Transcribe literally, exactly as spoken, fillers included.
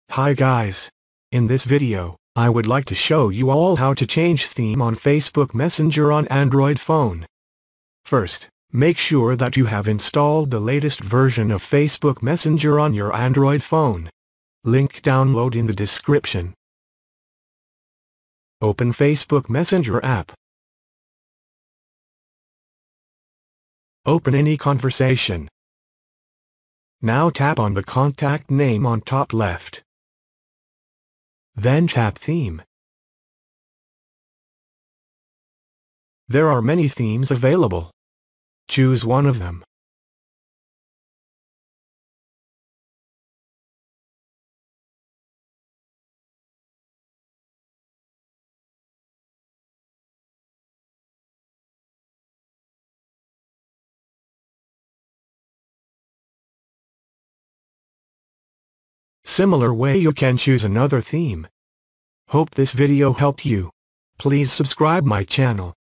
Hi guys. In this video, I would like to show you all how to change theme on Facebook Messenger on Android phone. First, make sure that you have installed the latest version of Facebook Messenger on your Android phone. Link download in the description. Open Facebook Messenger app. Open any conversation. Now tap on the contact name on top left. Then tap Theme. There are many themes available. Choose one of them. Similar way you can choose another theme. Hope this video helped you. Please subscribe my channel.